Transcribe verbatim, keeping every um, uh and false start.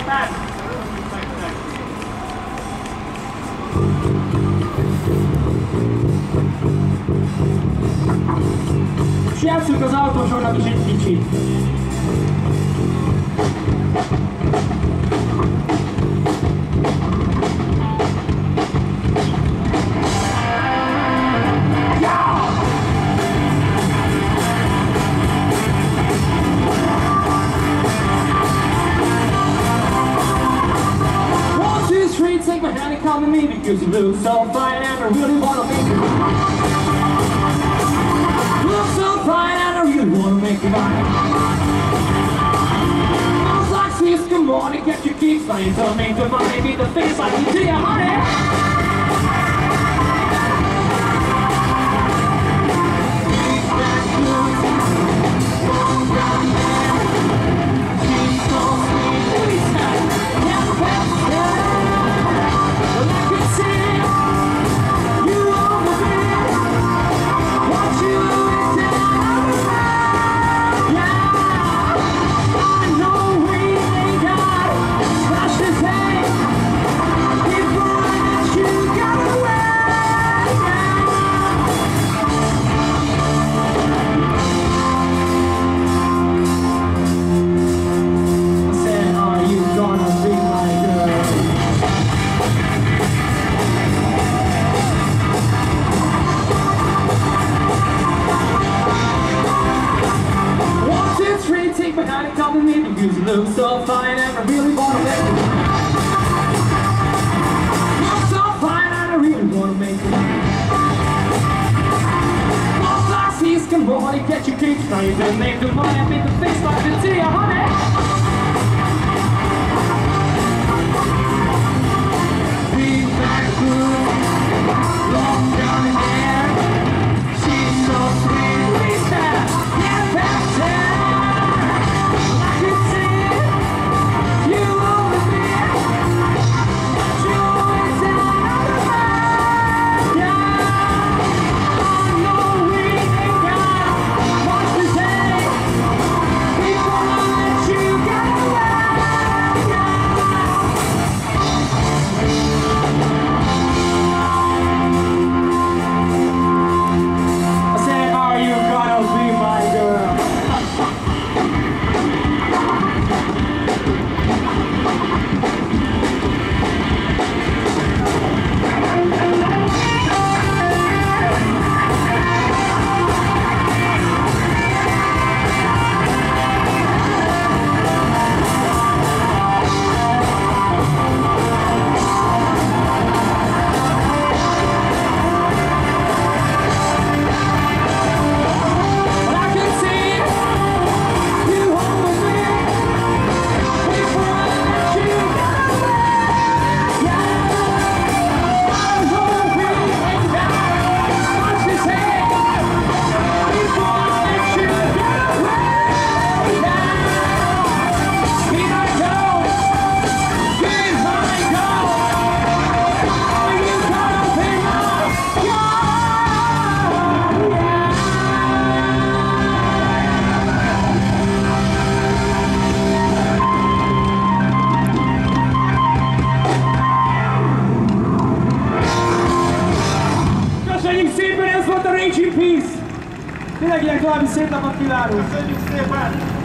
Przyjaciół go z auto, że na wyrzecznici. Take my hand and come to me because you look so fine and I really wanna make you You look so fine and I really wanna make you mine. Smells like sis, come on and get your kicks flying. Don't make the money be the face like you do, ya, honey. You look so fine and I really wanna make you You look so fine and I really wanna make you Most I see is come on and get your kicks right. Don't make the money and make the face like a tea, honey. Be back good, long down hair. She's so sweet, we stand, yeah, back there. Peace! Tényleg ilyen további szép napot kívánunk! Köszönjük szépen!